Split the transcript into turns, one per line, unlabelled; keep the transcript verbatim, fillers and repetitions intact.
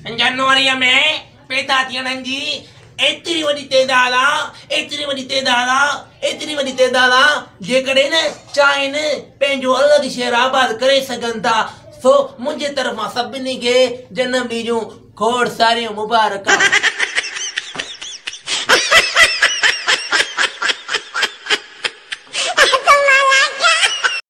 जनवरी में पैदा थियण जी एतरी वॾी तइदाद आहे, एतरी वॾी तइदाद आहे, एतरी वॾी तइदाद आहे जेकॾहिं न चाहिनि पंहिंजो अलॻि शहर आबाद करे सघनि था। सो मुंहिंजे तरफ़ां सभिनी खे जनम ॾींहं जूं खोड़ सारियूं मुबारक।